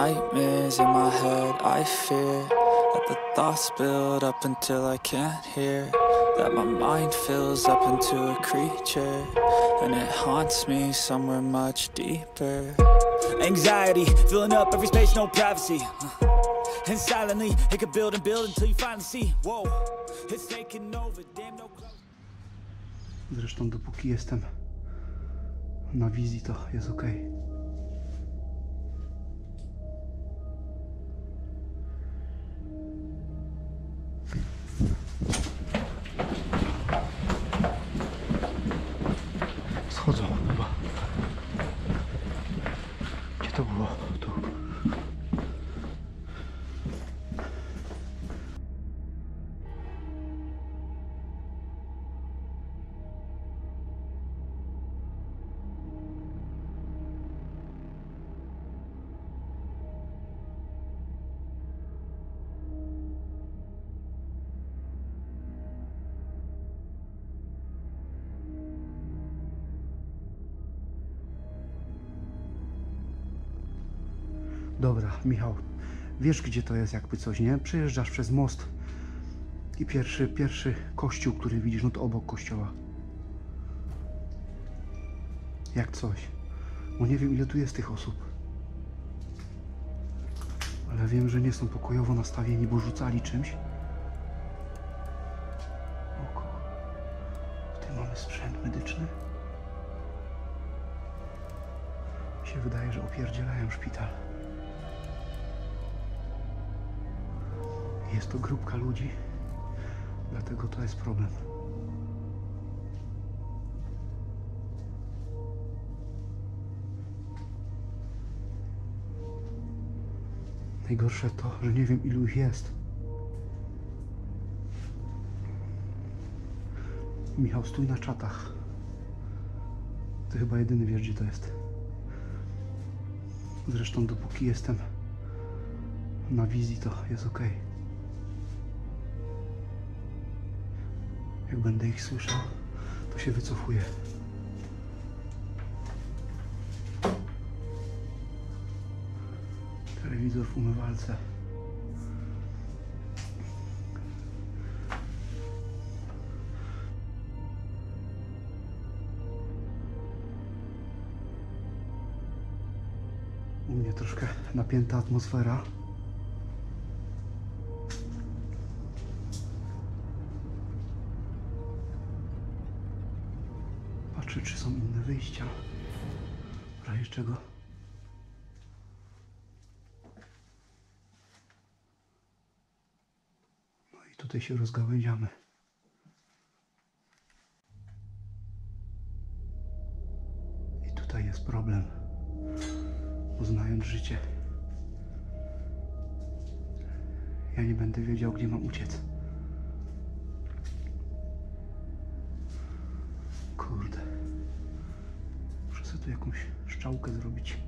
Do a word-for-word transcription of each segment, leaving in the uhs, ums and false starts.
nightmares in my head, I fear that the thoughts build up until I can't hear, that my mind fills up into a creature, and it haunts me somewhere much deeper. Anxiety, filling up every space, no privacy, and silently, it could build and build until you finally see, whoa, it's taking over, damn no close. Zresztą dopóki jestem na wizji, to jest ok. Schodzą chyba. Gdzie to było? Tu. Dobra, Michał, wiesz gdzie to jest jakby coś, nie? Przejeżdżasz przez most i pierwszy, pierwszy kościół, który widzisz, no to obok kościoła. Jak coś. Bo nie wiem ile tu jest tych osób. Ale wiem, że nie są pokojowo nastawieni, bo rzucali czymś. Oko. Tutaj mamy sprzęt medyczny. Mi się wydaje, że opierdzielają szpital. Jest to grupka ludzi, dlatego to jest problem. Najgorsze to, że nie wiem ilu ich jest. Michał, stój na czatach. Ty chyba jedyny wiesz, gdzie to jest. Zresztą dopóki jestem na wizji, to jest ok. Jak będę ich słyszał, to się wycofuję. Telewizor w umywalce. U mnie troszkę napięta atmosfera. Patrzę, czy są inne wyjścia. W razie czego. No i tutaj się rozgałęziamy. I tutaj jest problem. Bo znając życie, ja nie będę wiedział, gdzie mam uciec. Kurde. Muszę sobie tu jakąś szczałkę zrobić.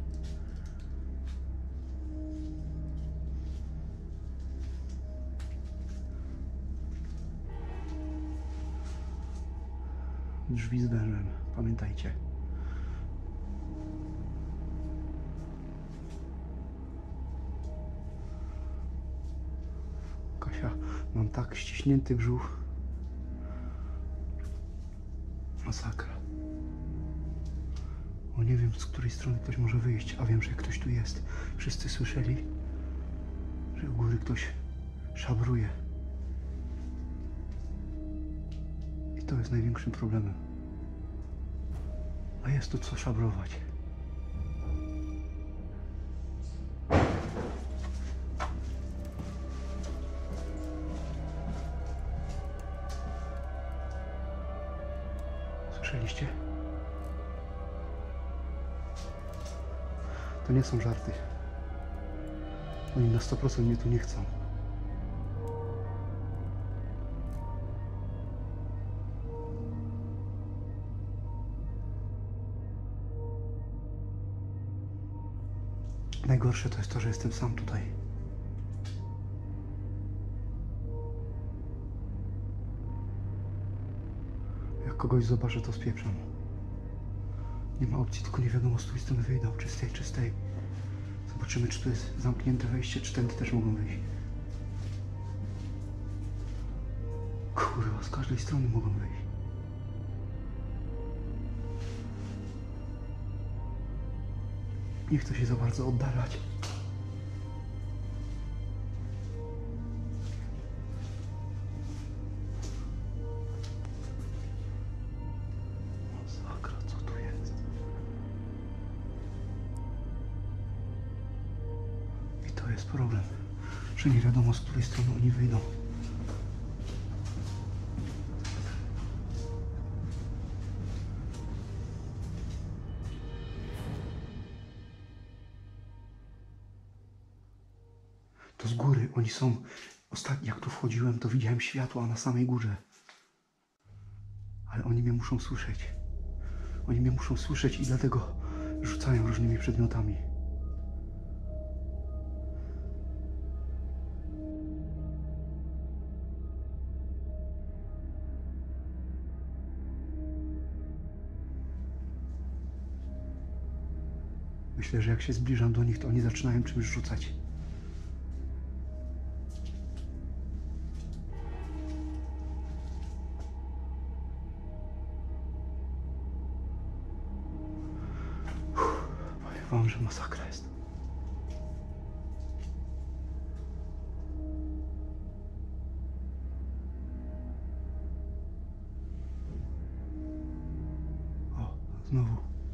Drzwi z wężem, pamiętajcie. Kasia, mam tak ściśnięty brzuch. Masakra. O, nie wiem, z której strony ktoś może wyjść, a wiem, że ktoś tu jest. Wszyscy słyszeli, że u góry ktoś szabruje. I to jest największym problemem. A jest tu co szabrować. Słyszeliście? To nie są żarty. Oni na sto procent mnie tu nie chcą. Najgorsze to jest to, że jestem sam tutaj. Jak kogoś zobaczę, to spieprzam. Nie ma opcji, tylko nie wiadomo, z której strony wyjdą, czy z tej, czy z tej. Zobacz, Zobaczymy, czy tu jest zamknięte wejście, czy tędy też mogą wejść. Kurwa, z każdej strony mogą wejść. Nie chcę się za bardzo oddalać. Masakra, co tu jest? I to jest problem, że nie wiadomo, z której strony oni wyjdą. To z góry, oni są... Ostatnio jak tu wchodziłem, to widziałem światła na samej górze. Ale oni mnie muszą słyszeć. Oni mnie muszą słyszeć i dlatego rzucają różnymi przedmiotami. Myślę, że jak się zbliżam do nich, to oni zaczynają czymś rzucać. Powiem wam, że masakra jest. O, znowu.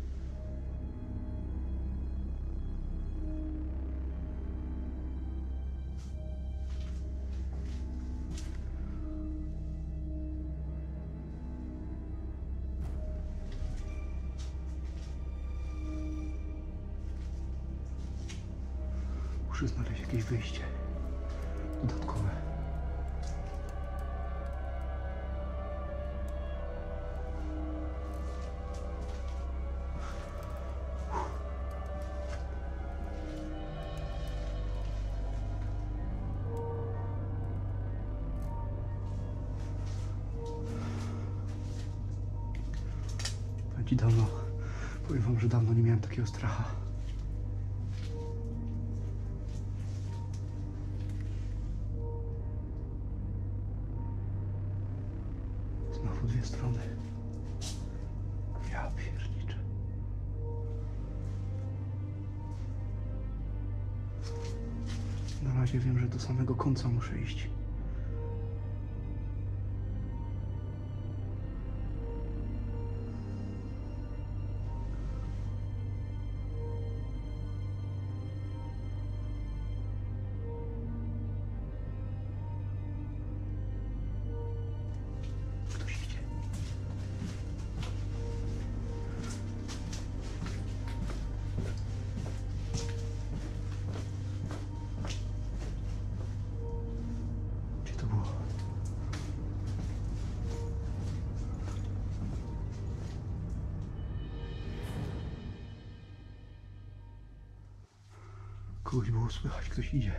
Muszę znaleźć jakieś wyjście dodatkowe. Powiem ci dawno, powiem wam, że dawno nie miałem takiego stracha. Znowu dwie strony. Ja pierniczę. Na razie wiem, że do samego końca muszę iść. Kogoś było słychać, ktoś idzie.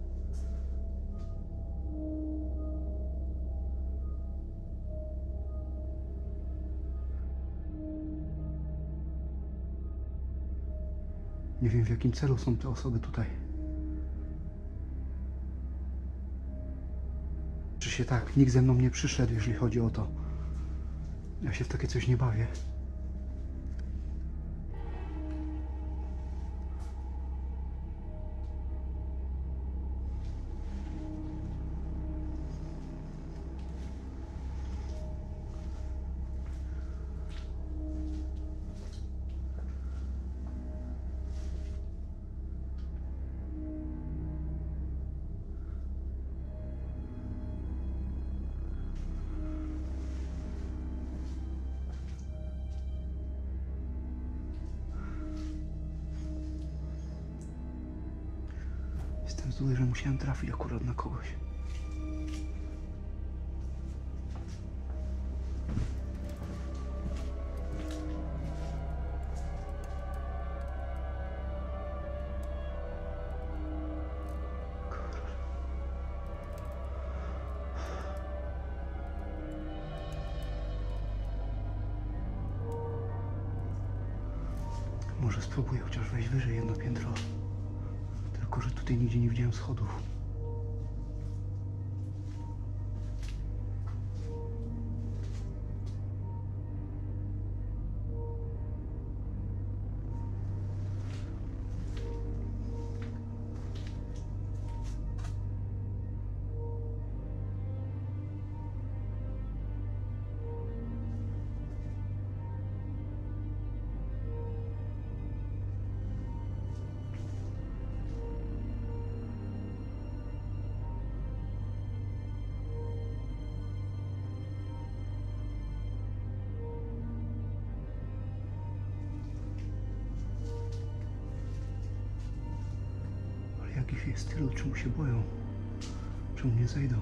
Nie wiem, w jakim celu są te osoby tutaj. Czy się tak, nikt ze mną nie przyszedł, jeżeli chodzi o to. Ja się w takie coś nie bawię. Jestem zły, że musiałem trafić akurat na kogoś. Może spróbuję chociaż wejść wyżej jedno piętro. tutaj nigdzie nie widziałem schodów. Jak ich jest tylu, czemu się boją? Czemu nie zejdą?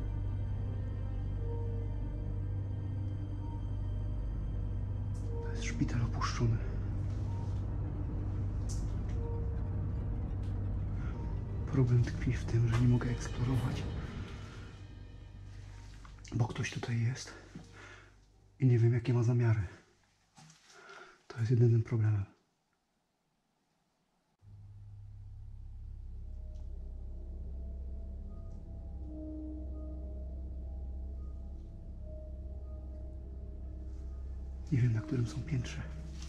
To jest szpital opuszczony. Problem tkwi w tym, że nie mogę eksplorować, bo ktoś tutaj jest i nie wiem, jakie ma zamiary. To jest jedynym problemem. Nie wiem, na którym są piętrze.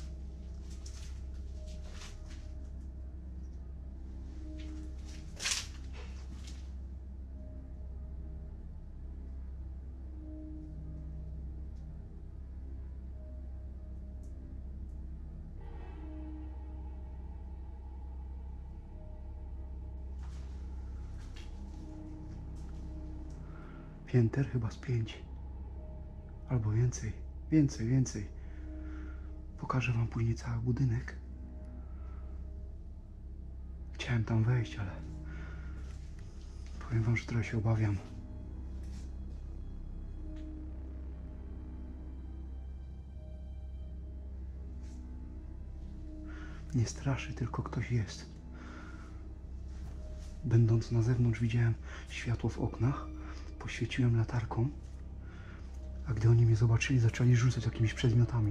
Pięter chyba z pięć. Albo więcej. Więcej, więcej. Pokażę wam później cały budynek. Chciałem tam wejść, ale powiem wam, że trochę się obawiam. Nie straszy, tylko ktoś jest. Będąc na zewnątrz, widziałem światło w oknach. Poświeciłem latarką, a gdy oni mnie zobaczyli, zaczęli rzucać jakimiś przedmiotami.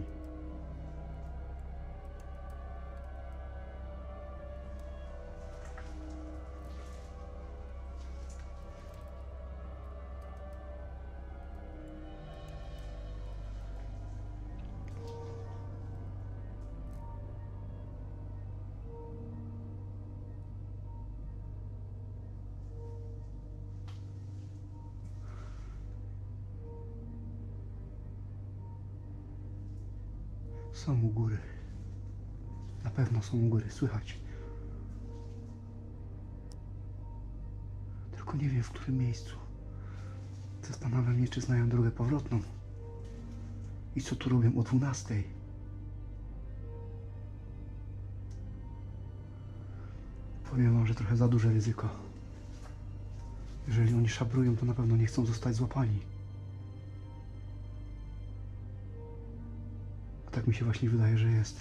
Są u góry. Na pewno są u góry, słychać. Tylko nie wiem, w którym miejscu. Zastanawiam się, czy znają drogę powrotną. I co tu robią o dwunastej. Powiem wam, że trochę za duże ryzyko. Jeżeli oni szabrują, to na pewno nie chcą zostać złapani. Tak mi się właśnie wydaje, że jest.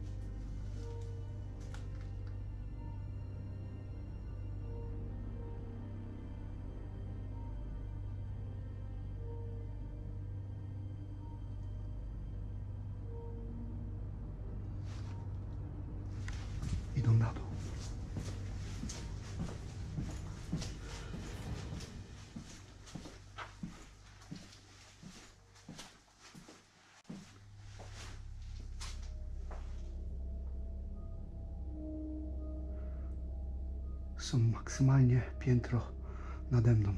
Idą na dół. Są maksymalnie piętro nade mną.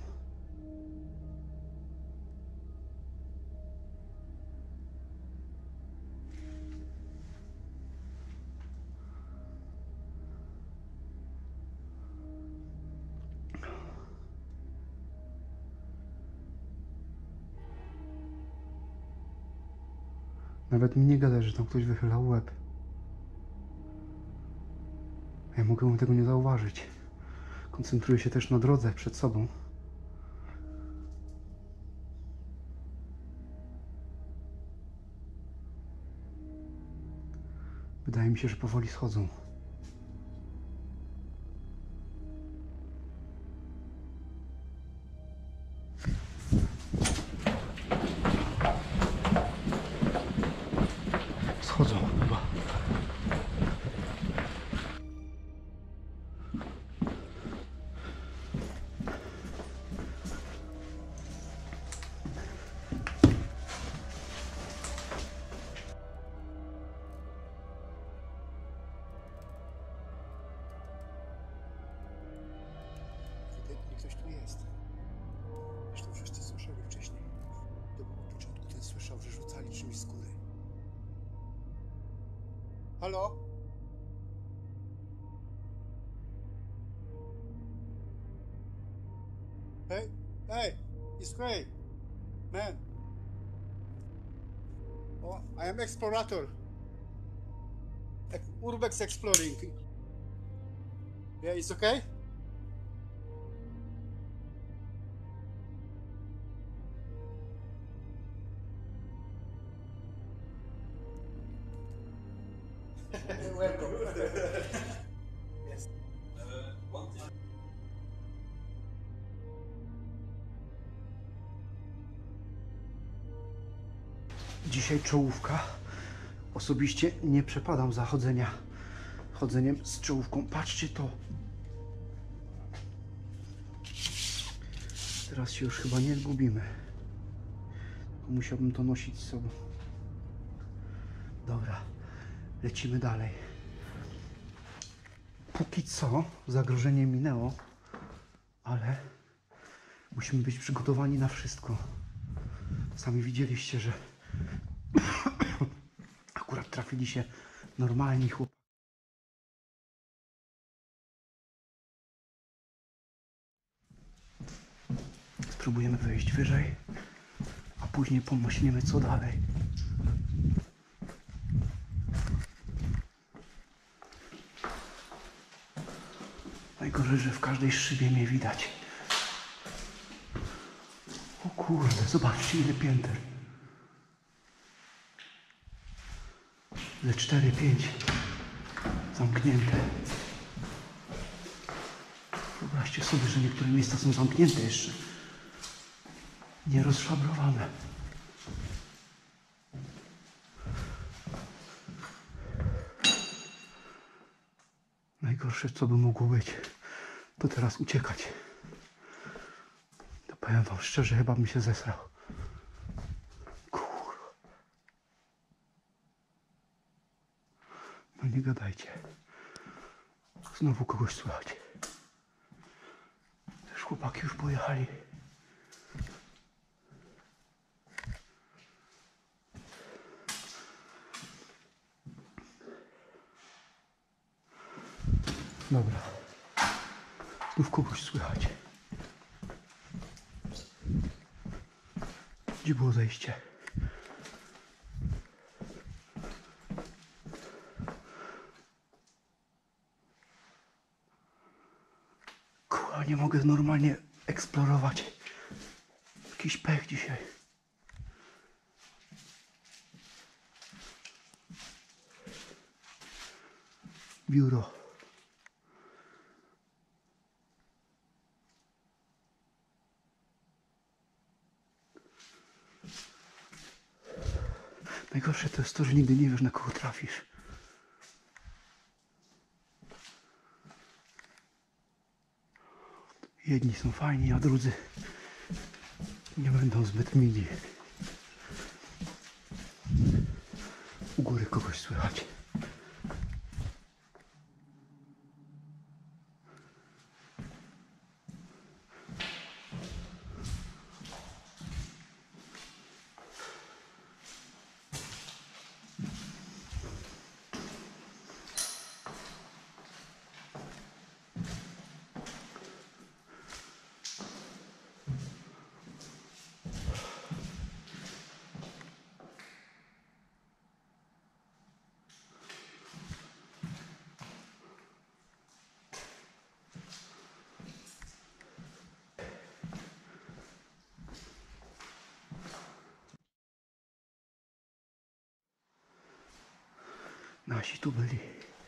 Nawet mi nie gada, że tam ktoś wychylał łeb. Ja mogę tego nie zauważyć. Koncentruję się też na drodze przed sobą. Wydaje mi się, że powoli schodzą. Schodzą chyba. Ktoś tu jest. Zresztą wszyscy słyszeli wcześniej. To był od początku, ten słyszał, że rzucali czymś z góry. Halo? Hey, hey, it's Craig. Man. Oh, I am explorator. Urbex exploring. Yeah, it's okay? Welcome. Yes. Uh, one thing. Dzisiaj czołówka. Osobiście nie przepadam za chodzenia, chodzeniem z czołówką. Patrzcie to. Teraz się już chyba nie zgubimy. Musiałbym to nosić z sobą. Dobra, lecimy dalej. Póki co zagrożenie minęło, ale musimy być przygotowani na wszystko. Sami widzieliście, że akurat trafili się normalni chłopaki. Spróbujemy wejść wyżej, a później pomyślimy, co dalej. Najgorzej, że w każdej szybie mnie widać. O kurde, zobaczcie, ile pięter. Ze cztery, pięć zamknięte. Wyobraźcie sobie, że niektóre miejsca są zamknięte jeszcze. Nie rozszabrowane. Najgorsze, co by mogło być, to teraz uciekać. To powiem wam szczerze, chyba bym się zesrał. Kur... No nie gadajcie. Znowu kogoś słychać. Też chłopaki już pojechali. Dobra. Znów kogoś słychać. Gdzie było zejście? Kurwa, nie mogę normalnie eksplorować. Jakiś pech dzisiaj. Biuro. Najgorsze to jest to, że nigdy nie wiesz, na kogo trafisz. Jedni są fajni, a drudzy nie będą zbyt mili. U góry kogoś słychać. Nasi tu byli.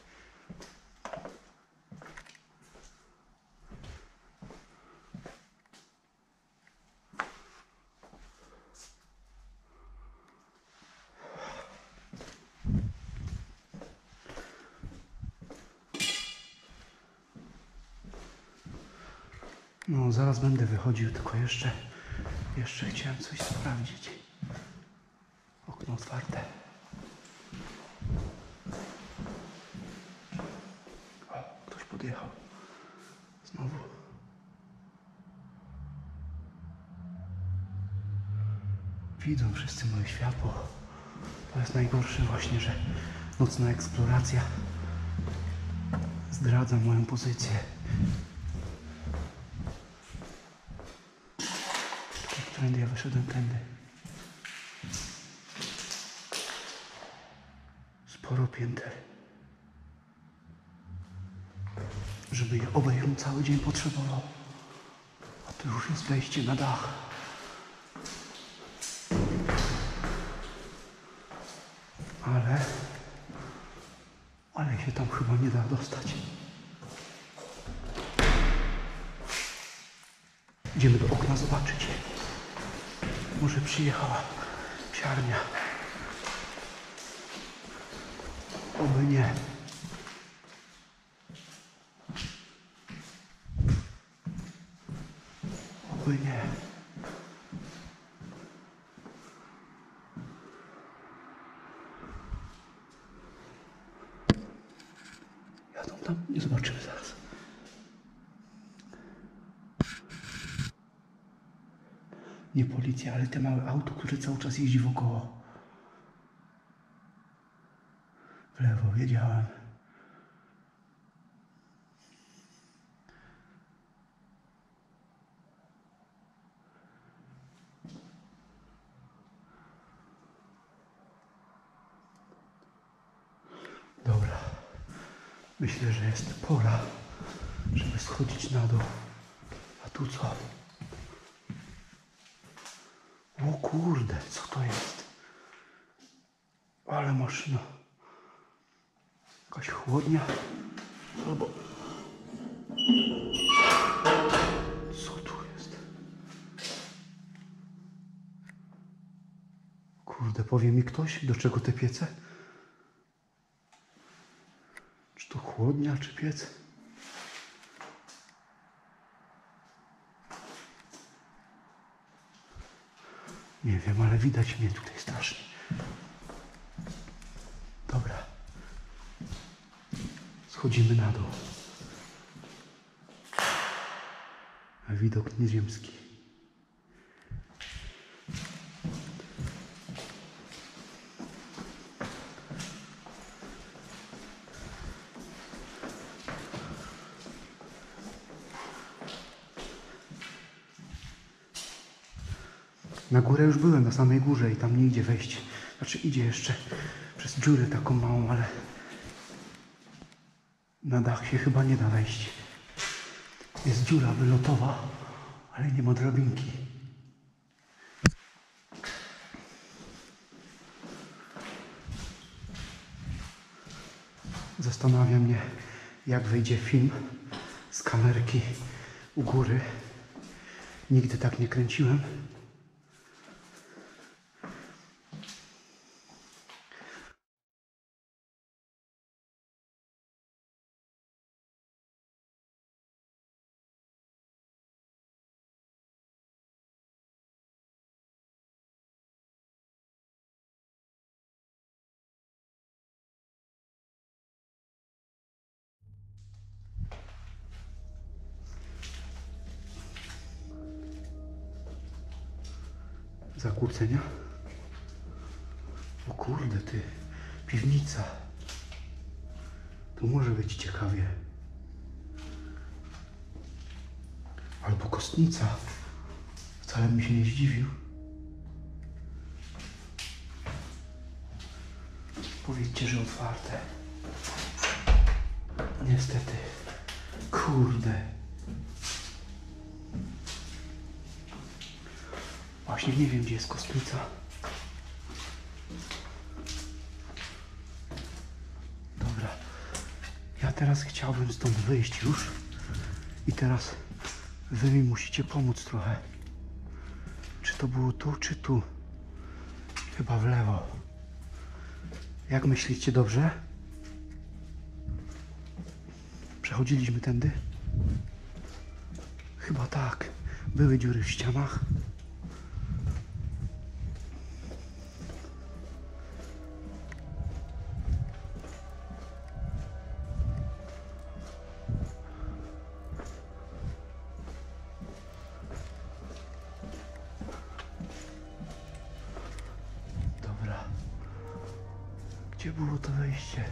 No, zaraz będę wychodził, tylko jeszcze, jeszcze chciałem coś sprawdzić. Okno otwarte. O, ktoś podjechał. Znowu. Widzą wszyscy moje światło. To jest najgorsze właśnie, że nocna eksploracja zdradza moją pozycję. Którędy ja wyszedłem? Tędy. Sporo pięter. Żeby je obejrzeć cały dzień potrzebował. A to już jest wejście na dach. Ale... Ale się tam chyba nie da dostać. Idziemy do okna zobaczyć. Może przyjechała psiarnia. Oby nie. Oby nie. Jadą tam, nie zobaczymy zaraz. Nie policja, ale te małe auto, które cały czas jeździ wokoło. W lewo wiedziałem. Dobra. Myślę, że jest pora, żeby schodzić na dół. A tu co? O kurde, co to jest? Ale maszyna. Jakaś chłodnia. Albo... Co tu jest? Kurde, powie mi ktoś, do czego te piece? Czy to chłodnia, czy piec? Nie wiem, ale widać mnie tutaj strasznie. Dobra. Schodzimy na dół. A widok nieziemski. Na górę już byłem, na samej górze i tam nie idzie wejść. Znaczy idzie jeszcze przez dziurę taką małą, ale na dach się chyba nie da wejść. Jest dziura wylotowa, ale nie ma drabinki. Zastanawia mnie, jak wyjdzie film z kamerki u góry. Nigdy tak nie kręciłem. Zakłócenia? O kurde ty, piwnica. Tu może być ciekawie. Albo kostnica. Wcale mi się nie zdziwił. Powiedzcie, że otwarte. Niestety. Kurde. Właśnie nie wiem, gdzie jest kostnica. Dobra. Ja teraz chciałbym stąd wyjść już. I teraz wy mi musicie pomóc trochę. Czy to było tu, czy tu? Chyba w lewo. Jak myślicie, dobrze? Przechodziliśmy tędy? Chyba tak. Były dziury w ścianach. Gdzie było to wejście?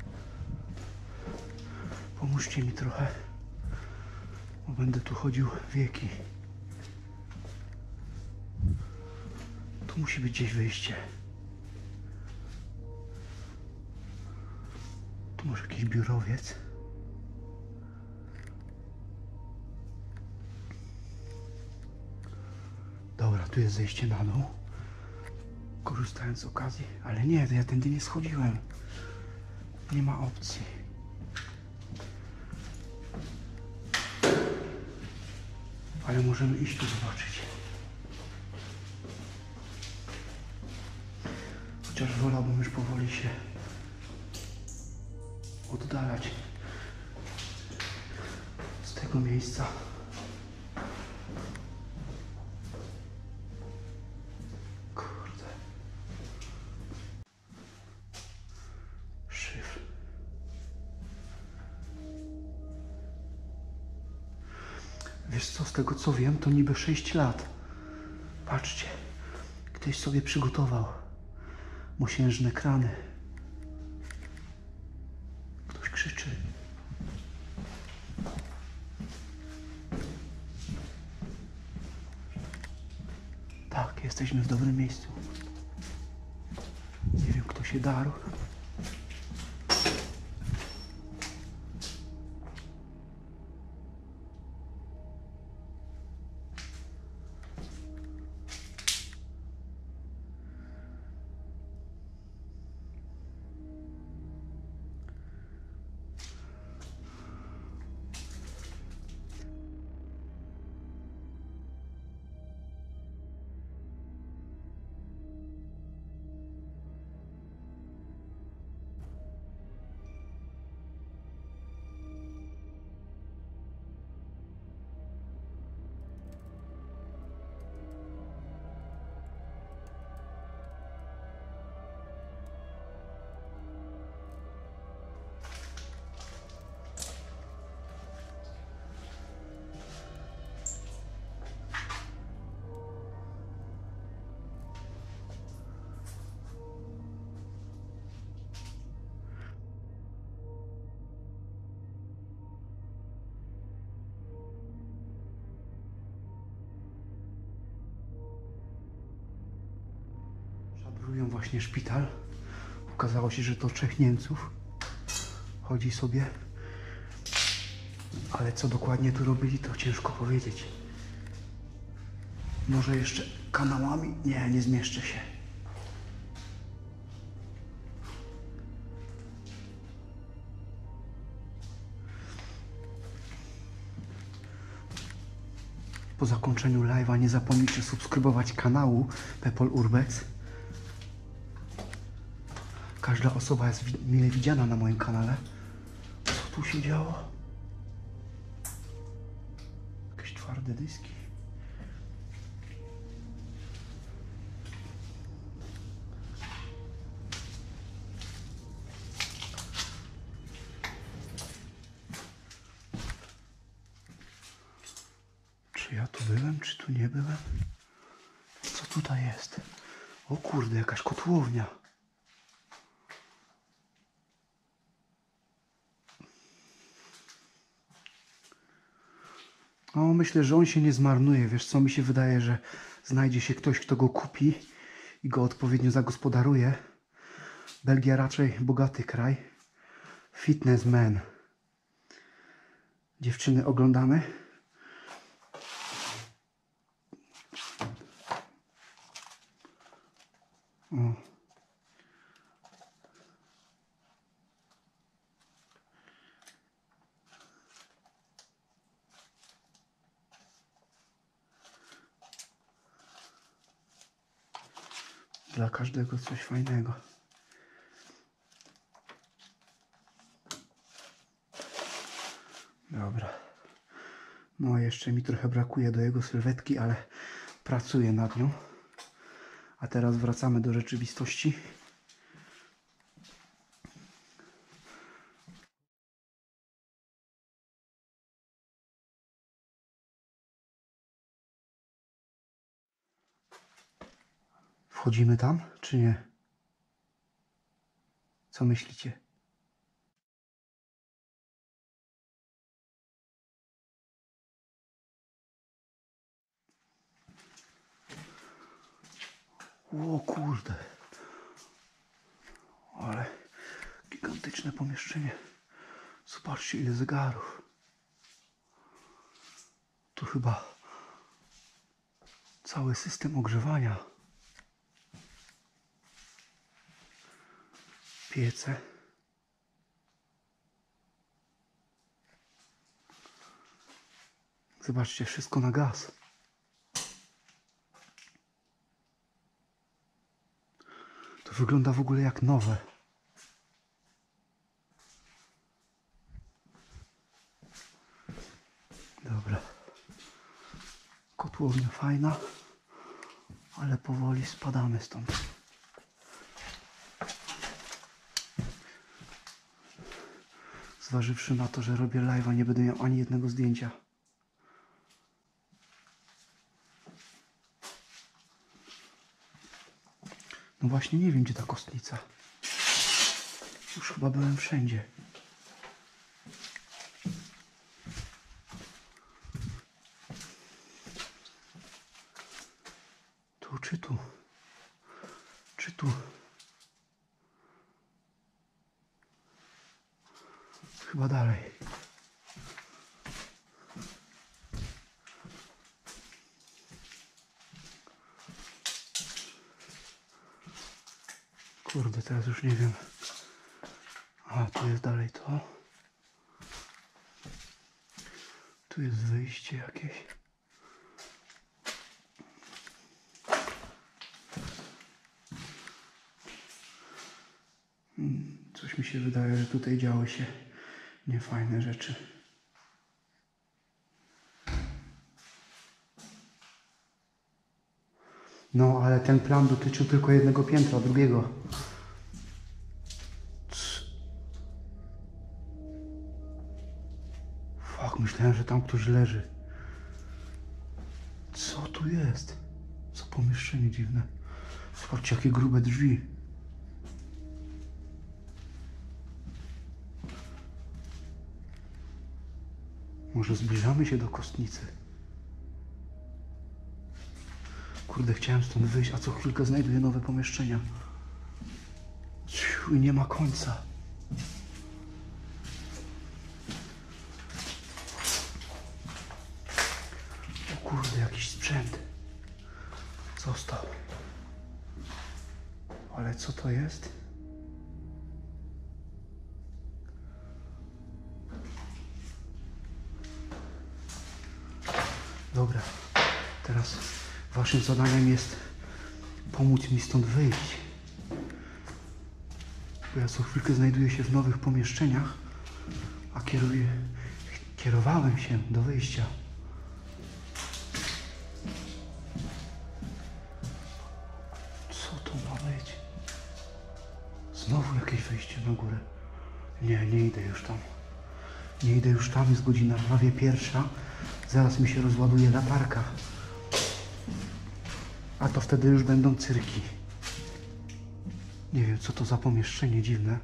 Pomóżcie mi trochę, bo będę tu chodził wieki. Tu musi być gdzieś wyjście. Tu może jakiś biurowiec. Dobra, tu jest zejście na dół. Korzystając z okazji. Ale nie, ja tędy nie schodziłem. Nie ma opcji. Ale możemy iść tu zobaczyć. Chociaż wolałbym już powoli się oddalać z tego miejsca. Kurde. Szyfr. Wiesz co, z tego co wiem, to niby sześć lat. Patrzcie, ktoś sobie przygotował mosiężne krany. Ktoś krzyczy. Tak, jesteśmy w dobrym miejscu. Nie wiem, kto się darł. Szabrują właśnie szpital. Okazało się, że to trzech Niemców. Chodzi sobie. Ale co dokładnie tu robili, to ciężko powiedzieć. Może jeszcze kanałami? Nie, nie zmieszczę się. Po zakończeniu live'a nie zapomnijcie subskrybować kanału Pepol Urbex. Każda osoba jest wi- mile widziana na moim kanale. Co tu się działo? Jakieś twarde dyski. Czy ja tu byłem, czy tu nie byłem? Co tutaj jest? O kurde, jakaś kotłownia. No, myślę, że on się nie zmarnuje. Wiesz co, mi się wydaje, że znajdzie się ktoś, kto go kupi i go odpowiednio zagospodaruje. Belgia raczej bogaty kraj. Fitnessman. Dziewczyny, oglądamy? O. Dla każdego coś fajnego. Dobra. No jeszcze mi trochę brakuje do jego sylwetki, ale pracuję nad nią. A teraz wracamy do rzeczywistości. Wchodzimy tam, czy nie? Co myślicie? O kurde. Ale gigantyczne pomieszczenie. Zobaczcie, ile zegarów. Tu chyba cały system ogrzewania. Piece. Zobaczcie, wszystko na gaz. To wygląda w ogóle jak nowe. Dobra. Kotłownia fajna, ale powoli spadamy stąd. Zważywszy na to, że robię live'a, nie będę miał ani jednego zdjęcia. No właśnie nie wiem, gdzie ta kostnica. Już chyba byłem wszędzie. Tu czy tu? Czy tu? Chyba dalej. Kurde, teraz już nie wiem. A, tu jest dalej to. Tu jest wyjście jakieś. Hmm, coś mi się wydaje, że tutaj działy się niefajne rzeczy. No, ale ten plan dotyczył tylko jednego piętra, drugiego. Fuck, myślałem, że tam ktoś leży. Co tu jest? Co pomieszczenie dziwne. Zobaczcie, jakie grube drzwi. Może zbliżamy się do kostnicy? Kurde, chciałem stąd wyjść, a co chwilkę znajduję nowe pomieszczenia. Ciu, i nie ma końca. O kurde, jakiś sprzęt został. Ale co to jest? Dobra, teraz waszym zadaniem jest pomóc mi stąd wyjść. Bo ja co chwilkę znajduję się w nowych pomieszczeniach, a kieruję, kierowałem się do wyjścia. Co to ma być? Znowu jakieś wejście na górę. Nie, nie idę już tam. Nie idę już tam, jest godzina prawie pierwsza. Zaraz mi się rozładuje latarka. A to wtedy już będą cyrki. Nie wiem, co to za pomieszczenie dziwne.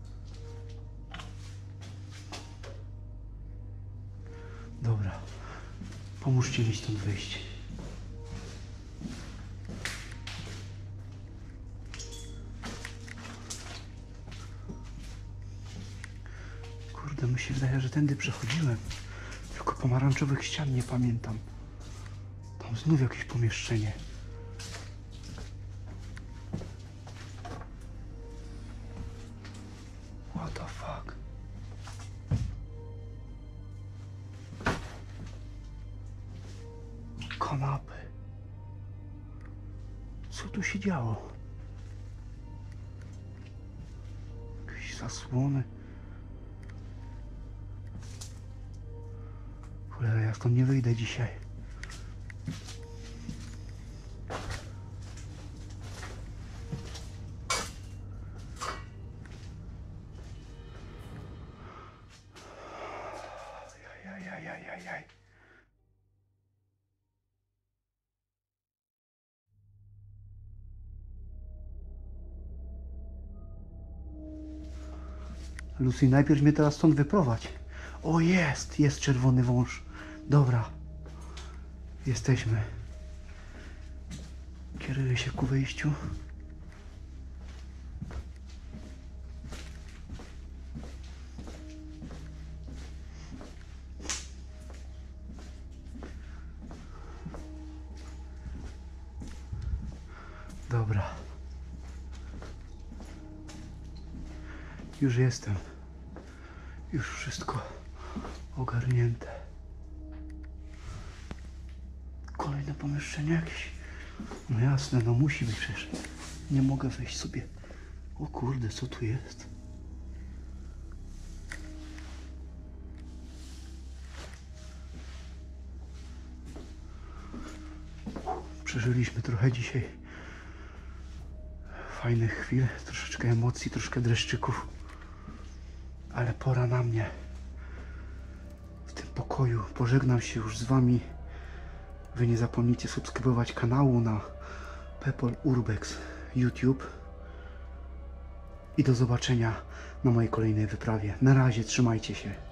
Dobra. Pomóżcie mi stąd wyjść. Kurde, mi się wydaje, że tędy przechodziłem. Tylko pomarańczowych ścian nie pamiętam. Tam znów jakieś pomieszczenie. What the fuck? Kanapy. Co tu się działo? Jakieś zasłony. Cholera, ja stąd nie wyjdę dzisiaj. Ajajajajajaj. Lucy, najpierw mnie teraz stąd wyprowadź. O, jest, jest czerwony wąż. Dobra. Jesteśmy. Kieruję się ku wyjściu. Dobra. Już jestem. Już wszystko ogarnięte. Kolejne pomieszczenie jakieś? No jasne, no musi być przecież. Nie mogę wejść sobie. O kurde, co tu jest? Przeżyliśmy trochę dzisiaj fajnych chwil, troszeczkę emocji, troszkę dreszczyków. Ale pora na mnie. W tym pokoju pożegnam się już z wami. Wy nie zapomnijcie subskrybować kanału na Pepol Urbex YouTube. I do zobaczenia na mojej kolejnej wyprawie. Na razie, trzymajcie się.